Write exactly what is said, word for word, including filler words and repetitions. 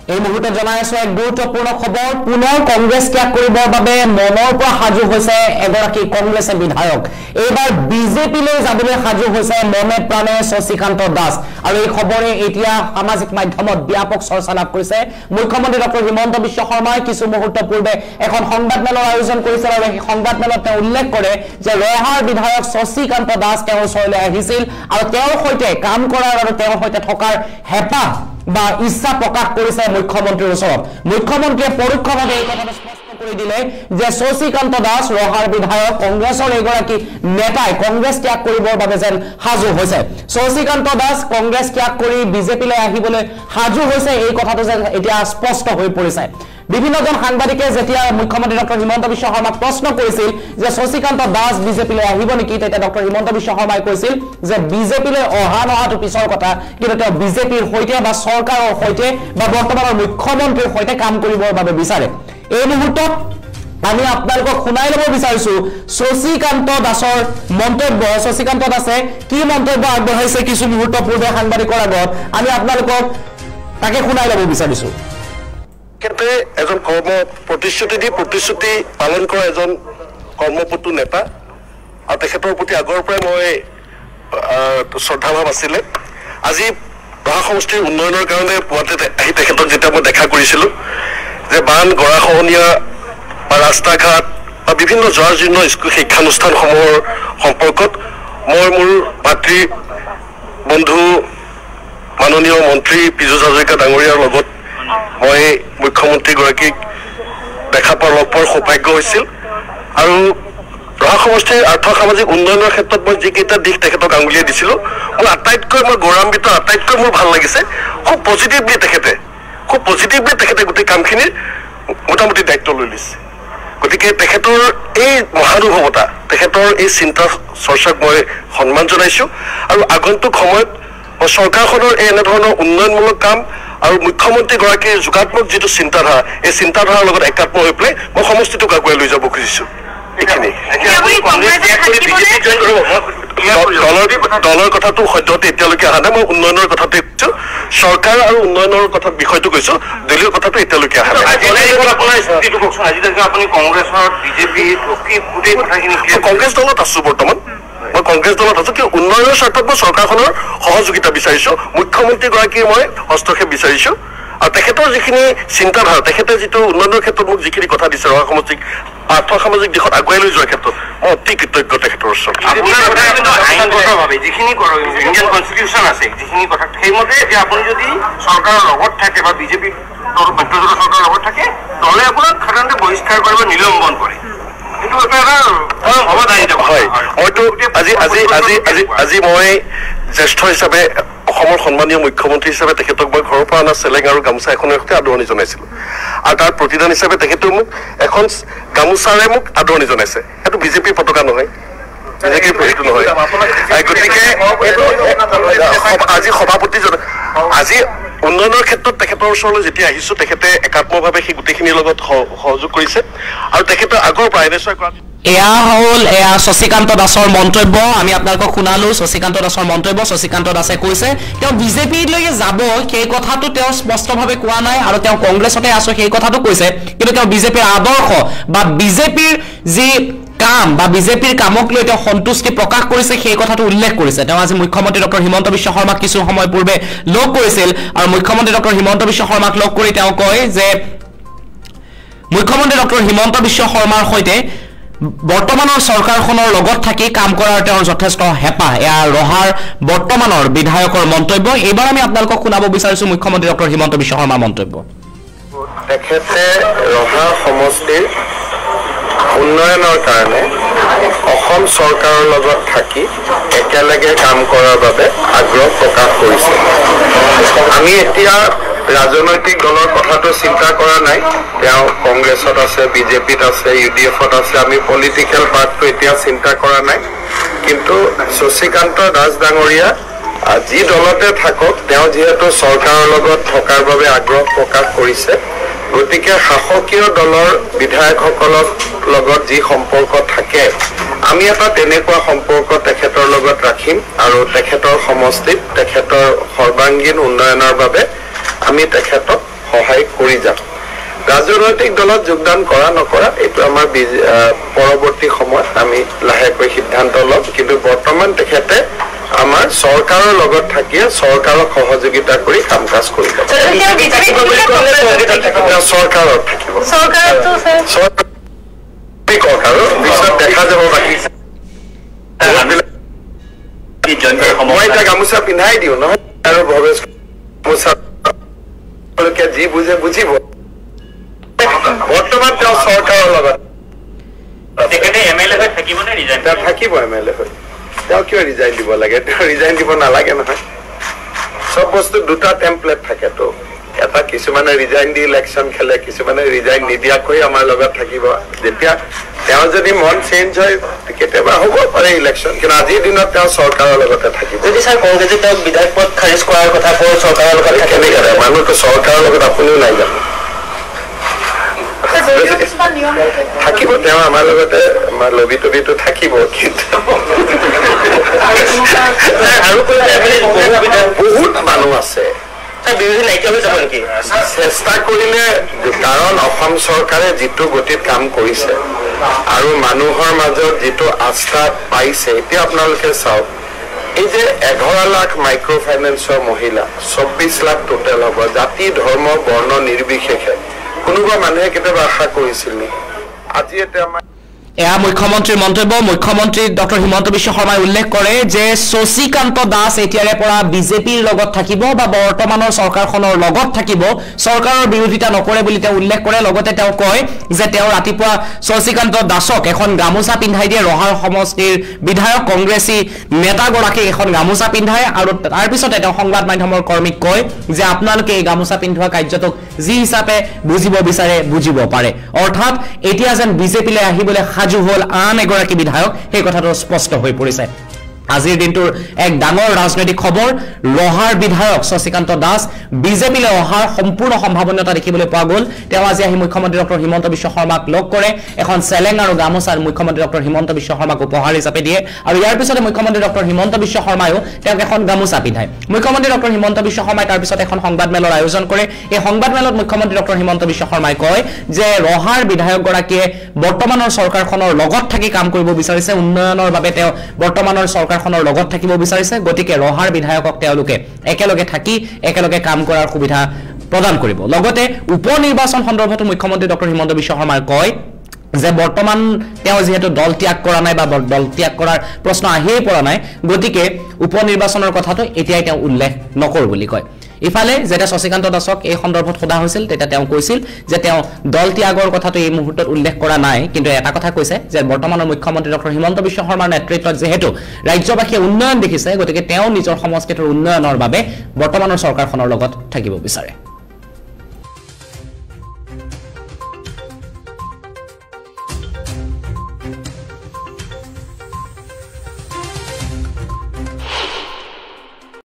এই মুহূৰ্তত জনাই আছো এক গুৰুত্বপূৰ্ণ খবৰ পুনৰ কংগ্ৰেছ ত্যাগ কৰিবৰ বাবে মনৰ পৰা সাজু হৈছে এগৰাকী কংগ্ৰেছ বিধায়ক এইবাৰ বিজেপিলৈ যাবলৈ সাজু হৈছে মনে প্ৰাণে শশীকান্ত দাস আৰু এই খবৰে এতিয়া সামাজিক মাধ্যমত ব্যাপক চৰ্চা লাভ কৰিছে মুখ্যমন্ত্ৰী ডক্টৰ হিমন্ত বিশ্ব শৰ্মাই কিছু মুহূৰ্ত পূৰ্বে এখন সংবাদমেলৰ আয়োজন কৰিছিল আৰু এই সংবাদমেলত তেওঁ উল্লেখ কৰে যে ৰহাৰ বিধায়ক শশীকান্ত দাস তেওঁৰ ওচৰলৈ আহিছিল আৰু তেওঁৰ সৈতে কাম কৰাৰ আৰু তেওঁৰ সৈতে থকাৰ হেঁপাহ বা ইচ্ছা প্ৰকাশ কৰিছে মুখ্যমন্ত্ৰীৰ ওচৰত মুখ্যমন্ত্ৰীয়ে পৰোক্ষভাৱে এই কথাটো স্পষ্ট কৰি দিলে যে শশীকান্ত দাস ৰহাৰ বিধায়ক কংগ্ৰেছৰ এগৰাকী নেতাই কংগ্ৰেছ ত্যাগ কৰিবৰ বাবে যেন সাজু হৈছে শশীকান্ত দাস কংগ্ৰেছ ত্যাগ কৰি বিজেপিলৈ আহিবলৈ সাজু হৈছে এই কথাটো যেন এতিয়া স্পষ্ট হৈ পৰিছে বিভিন্নজন সাংবাদিকে যেতিয়া মুখ্যমন্ত্ৰী ডক্টৰ হিমন্ত বিশ্ব শৰ্মাক প্ৰশ্ন কৰিছিল যে শশীকান্ত দাস বিজেপিলৈ আহিব নেকি তেতিয়া ডক্টৰ হিমন্ত বিশ্ব শৰ্মাই কৈছিল যে বিজেপিলৈ অহা নহাটো পিছৰ কথা কিন্তু তেওঁ বিজেপিৰ সৈতে বা চৰকাৰৰ সৈতে বা বৰ্তমানৰ মুখ্যমন্ত্ৰীৰ সৈতে কাম কৰিবৰ বাবে বিচাৰে এই মুহূৰ্তত আমি আপোনালোকক শুনাই ল'ব বিচাৰিছো শশীকান্ত দাসৰ মন্তব্য শশীকান্ত দাসে কি মন্তব্য আগবঢ়াইছে কিছু মুহূৰ্ত পূৰ্বে সাংবাদিকৰ আগত আমি আপোনালোকক তাকে শুনাই ল'ব বিচাৰিছো তেখেতে এজন কৰ্ম প্ৰতিশ্ৰুতি দি প্ৰতিশ্ৰুতি পালন কৰা এজন কৰ্মপটু নেতা আৰু তেখেতৰ প্ৰতি আগৰ পৰাই মই শ্ৰদ্ধাভাৱ আছিলে আজি ৰহা সমষ্টিৰ উন্নয়নৰ কাৰণে পুৱাতে আহি তেখেতক যেতিয়া মই দেখা কৰিছিলোঁ যে বান গৰাখহনীয়া বা ৰাস্তা ঘাট বা বিভিন্ন জৰাজীৰ্ণ স্কুল শিক্ষানুষ্ঠানসমূহৰ সম্পৰ্কত মই মোৰ ভাতৃ বন্ধু মাননীয় মন্ত্ৰী পীযুষ হাজৰিকা ডাঙৰীয়াৰ লগত মই মুখ্যমন্ত্ৰীগৰাকীক দেখা পোৱাৰ লগ পোৱাৰ সৌভাগ্য হৈছিল আৰু ৰহা সমষ্টিৰ আৰ্থ সামাজিক উন্নয়নৰ ক্ষেত্ৰত মই যিকেইটা দিশ তেখেতক আঙুলিয়াই দিছিলোঁ মোৰ আটাইতকৈ মই গৌৰৱান্বিত আটাইতকৈ মোৰ ভাল লাগিছে খুব পজিটিভলি তেখেতে খুব পজিটিভলি তেখেতে গোটেই কামখিনিৰ মোটামুটি দায়িত্ব লৈ লৈছে গতিকে তেখেতৰ এই মহানুভৱতা তেখেতৰ এই চিন্তা চৰ্চাক মই সন্মান জনাইছোঁ আৰু আগন্তুক সময়ত মই চৰকাৰখনৰ এই এনেধৰণৰ উন্নয়নমূলক কাম আৰু মুখ্যমন্ত্ৰীগৰাকীৰ যোগাত্মক যিটো চিন্তাধাৰা এই চিন্তাধাৰাৰ লগত একাত্ম হৈ পেলাই মই সমষ্টিটোক আগুৱাই লৈ যাব খুজিছোঁ এইখিনি দলৰ কথাটো সদ্যহতে এতিয়ালৈকে অহা নাই মই উন্নয়নৰ কথাটো কৈছোঁ চৰকাৰ আৰু উন্নয়নৰ কথা বিষয়টো কৈছোঁ দলীয় কথাটো এতিয়ালৈকে অহা নাই কংগ্ৰেছ দলত আছোঁ বৰ্তমান মই কংগ্ৰেছ দলত আছোঁ কিন্তু উন্নয়নৰ স্বাৰ্থত মই চৰকাৰখনৰ সহযোগিতা বিচাৰিছোঁ মুখ্যমন্ত্ৰীগৰাকীৰ মই হস্তক্ষেপ বিচাৰিছোঁ আৰু তেখেতৰ যিখিনি চিন্তাধাৰা তেখেতে যিটো উন্নয়নৰ ক্ষেত্ৰত মোক যিখিনি কথা দিছে ৰহা সমষ্টিক আৰ্থ সামাজিক দিশত আগুৱাই লৈ যোৱাৰ ক্ষেত্ৰত মই অতি কৃতজ্ঞ তেখেতৰ ওচৰত যিখিনি ইণ্ডিয়ান কনষ্টিটিউশ্যন আছে যিখিনি কথা সেইমতে যে আপুনি যদি চৰকাৰৰ লগত থাকে বা বিজেপি চৰকাৰৰ লগত থাকে দলে আপোনাক সাধাৰণতে বহিষ্কাৰ কৰে বা নিলম্বন কৰে হয় মইতো আজি আজি আজি আজি আজি মই জ্যেষ্ঠ হিচাপে অসমৰ সন্মানীয় মুখ্যমন্ত্ৰী হিচাপে তেখেতক মই ঘৰৰ পৰা অনা চেলেং আৰু গামোচা এখনৰ সৈতে আদৰণি জনাইছিলোঁ আৰু তাৰ প্ৰতিদান হিচাপে তেখেতেও মোক এখন গামোচাৰে মোক আদৰণি জনাইছে সেইটো বিজেপিৰ পতাকা নহয় বিজেপিৰ সেইটো নহয় গতিকে আজি সভাপতি আজি উন্নয়নৰ ক্ষেত্ৰত তেখেতৰ ওচৰলৈ যেতিয়া আহিছোঁ তেখেতে একাত্মভাৱে সেই গোটেইখিনিৰ লগত সহযোগ কৰিছে আৰু তেখেতে আগৰ পৰা এনেশ্চয় কৰা এয়া হ'ল এয়া শশীকান্ত দাসৰ মন্তব্য আমি আপোনালোকক শুনালো শশীকান্ত দাসৰ মন্তব্য শশীকান্ত দাসে কৈছে তেওঁ বিজেপিলৈকে যাব সেই কথাটো তেওঁ স্পষ্টভাৱে কোৱা নাই আৰু তেওঁ কংগ্ৰেছতে আছে সেই কথাটো কৈছে কিন্তু তেওঁ বিজেপিৰ আদৰ্শ বা বিজেপিৰ যি কাম বা বিজেপিৰ কামক লৈ তেওঁ সন্তুষ্টি প্ৰকাশ কৰিছে সেই কথাটো উল্লেখ কৰিছে তেওঁ আজি মুখ্যমন্ত্ৰী ডক্টৰ হিমন্ত বিশ্ব শৰ্মাক কিছু সময় পূৰ্বে লগ কৰিছিল আৰু মুখ্যমন্ত্ৰী ডক্টৰ হিমন্ত বিশ্ব শৰ্মাক লগ কৰি তেওঁ কয় যে মুখ্যমন্ত্ৰী ডক্টৰ হিমন্ত বিশ্ব শৰ্মাৰ সৈতে বৰ্তমানৰ চৰকাৰখনৰ লগত থাকি কাম কৰাৰ তেওঁৰ যথেষ্ট হেঁপাহ এয়া ৰহাৰ বৰ্তমানৰ বিধায়কৰ মন্তব্য এইবাৰ আমি আপোনালোকক শুনাব বিচাৰিছোঁ মুখ্যমন্ত্ৰী ডক্টৰ হিমন্ত বিশ্ব শৰ্মাৰ মন্তব্য তেখেতে ৰহা সমষ্টিৰ উন্নয়নৰ কাৰণে অসম চৰকাৰৰ লগত থাকি একেলগে কাম কৰাৰ বাবে আগ্ৰহ প্ৰকাশ কৰিছে আমি এতিয়া ৰাজনৈতিক দলৰ কথাটো চিন্তা কৰা নাই তেওঁ কংগ্ৰেছত আছে বিজেপিত আছে ইউ ডি এফত আছে আমি পলিটিকেল পাৰ্টটো এতিয়া চিন্তা কৰা নাই কিন্তু শশীকান্ত দাস ডাঙৰীয়া যি দলতে থাকক তেওঁ যিহেতু চৰকাৰৰ লগত থকাৰ বাবে আগ্ৰহ প্ৰকাশ কৰিছে গতিকে শাসকীয় দলৰ বিধায়কসকলৰ লগত যি সম্পৰ্ক থাকে আমি এটা তেনেকুৱা সম্পৰ্ক তেখেতৰ লগত ৰাখিম আৰু তেখেতৰ সমষ্টিত তেখেতৰ সৰ্বাংগীন উন্নয়নৰ বাবে আমি তেখেতক সহায় কৰি যাম ৰাজনৈতিক দলত যোগদান কৰা নকৰা এইটো আমাৰ পৰৱৰ্তী সময়ত আমি লাহেকৈ সিদ্ধান্ত ল'ম কিন্তু বৰ্তমান তেখেতে আমাৰ চৰকাৰৰ লগত থাকি চৰকাৰক সহযোগিতা কৰি কাম কাজ কৰি যাব চৰকাৰত থাকিব চৰকাৰৰ পিছত দেখা যাব বাকী মই এতিয়া গামোচা পিন্ধাই দিওঁ নহয় আৰু ভৱেশ গামোচা যি বুজে বুজিব বৰ্তমান তেওঁ চৰকাৰৰ লগত থাকিব এম এল এ হৈ তেওঁ কিয় ৰিজাইন দিব লাগে তেওঁ ৰিজাইন দিব নালাগে নহয় চব বস্তু দুটা টেম্পলেট থাকেতো এটা কিছুমানে ৰিজাইন দি ইলেকশ্যন খেলে কিছুমানে ৰিজাইন নিদিয়াকৈ আমাৰ লগত থাকিব যেতিয়া তেওঁ যদি মন চেঞ্জ হয় কেতিয়াবা হ'ব পাৰে ইলেকশ্যন কিন্তু আজিৰ দিনত তেওঁ চৰকাৰৰ লগতে থাকিব যদি ছাৰ কংগ্ৰেছে তেওঁক বিধায়ক পদ খাৰিজ কৰাৰ কথা কয় চৰকাৰৰ লগত কেনেকৈ মানুহটো চৰকাৰৰ লগত আপুনিও নাই জানো থাকিব তেওঁ আমাৰ লগতে আমাৰ লবি তবিটো থাকিব কিন্তু আৰু বহুত মানুহ আছে বিৰোধী নাইকিয়া হৈ যাব নেকি চেষ্টা কৰিলে কাৰণ অসম চৰকাৰে যিটো গতিত কাম কৰিছে আৰু মানুহৰ মাজত যিটো আস্থা পাইছে এতিয়া আপোনালোকে চাওক এই যে এঘাৰ লাখ মাইক্ৰ' ফাইনেন্সৰ মহিলা চৌব্বিছ লাখ টোটেল হ'ব জাতি ধৰ্ম বৰ্ণ নিৰ্বিশেষে কোনোবা মানুহে কেতিয়াবা আশা কৰিছিল নেকি আজি এতিয়া আমাৰ এয়া মুখ্যমন্ত্ৰীৰ মন্তব্য মুখ্যমন্ত্ৰী ডক্টৰ হিমন্ত বিশ্ব শৰ্মাই উল্লেখ কৰে যে শশীকান্ত দাস এতিয়াৰে পৰা বিজেপিৰ লগত থাকিব বা বৰ্তমানৰ চৰকাৰখনৰ লগত থাকিব চৰকাৰৰ বিৰোধিতা নকৰে বুলি তেওঁ উল্লেখ কৰে লগতে তেওঁ কয় যে তেওঁ ৰাতিপুৱা শশীকান্ত দাসক এখন গামোচা পিন্ধাই দিয়ে ৰহাৰ সমষ্টিৰ বিধায়ক কংগ্ৰেছী নেতাগৰাকীক এখন গামোচা পিন্ধায় আৰু তাৰ পিছতে তেওঁ সংবাদ মাধ্যমৰ কৰ্মীক কয় যে আপোনালোকে এই গামোচা পিন্ধোৱা কাৰ্যটোক যি হিচাপে বুজিব বিচাৰে বুজিব পাৰে অৰ্থাৎ এতিয়া যেন বিজেপিলৈ আহিবলৈ সাজু হল আন এগৰাকী বিধায়ক সেই কথাটো স্পষ্ট হৈ পৰিছে আজিৰ দিনটোৰ এক ডাঙৰ ৰাজনৈতিক খবৰ ৰহাৰ বিধায়ক শশীকান্ত দাস বিজেপিলৈ অহাৰ সম্পূৰ্ণ সম্ভাৱনীয়তা দেখিবলৈ পোৱা গ'ল তেওঁ আজি আহি মুখ্যমন্ত্ৰী ডক্টৰ হিমন্ত বিশ্ব শৰ্মাক লগ কৰে এখন চেলেং আৰু গামোচা মুখ্যমন্ত্ৰী ডক্টৰ হিমন্ত বিশ্ব শৰ্মাক উপহাৰ হিচাপে দিয়ে আৰু ইয়াৰ পিছতে মুখ্যমন্ত্ৰী ডক্টৰ হিমন্ত বিশ্ব শৰ্মায়ো তেওঁক এখন গামোচা পিন্ধায় মুখ্যমন্ত্ৰী ডক্টৰ হিমন্ত বিশ্ব শৰ্মাই তাৰ পিছত এখন সংবাদ মেলৰ আয়োজন কৰে এই সংবাদ মেলত মুখ্যমন্ত্ৰী ডক্টৰ হিমন্ত বিশ্ব শৰ্মাই কয় যে ৰহাৰ বিধায়কগৰাকীয়ে বৰ্তমানৰ চৰকাৰখনৰ লগত থাকি কাম কৰিব বিচাৰিছে উন্নয়নৰ বাবে তেওঁ বৰ্তমানৰ চৰকাৰখনৰ লগত থাকিব বিচাৰিছে গতিকে ৰহাৰ বিধায়কক তেওঁলোকে একেলগে থাকি একেলগে কাম কৰাৰ সুবিধা প্ৰদান কৰিব লগতে উপ নিৰ্বাচন সন্দৰ্ভত মুখ্যমন্ত্ৰী ডক্টৰ হিমন্ত বিশ্ব শৰ্মাই কয় যে বৰ্তমান তেওঁ যেহেতু দল ত্যাগ কৰা নাই বা দল ত্যাগ কৰাৰ প্ৰশ্ন আহিয়ে পৰা নাই গতিকে উপ নিৰ্বাচনৰ কথাটো এতিয়াই তেওঁ উল্লেখ নকৰ বুলি কয় ইফালে যেতিয়া শশীকান্ত দাসক এই সন্দৰ্ভত সোধা হৈছিল তেতিয়া তেওঁ কৈছিল যে তেওঁ দল ত্যাগৰ কথাটো এই মুহূৰ্তত উল্লেখ কৰা নাই কিন্তু এটা কথা কৈছে যে বৰ্তমানৰ মুখ্যমন্ত্ৰী ডক্টৰ হিমন্ত বিশ্ব শৰ্মাৰ নেতৃত্বত যেহেতু ৰাজ্যবাসীয়ে উন্নয়ন দেখিছে গতিকে তেওঁ নিজৰ সমষ্টিটোৰ উন্নয়নৰ বাবে বৰ্তমানৰ চৰকাৰখনৰ লগত থাকিব বিচাৰে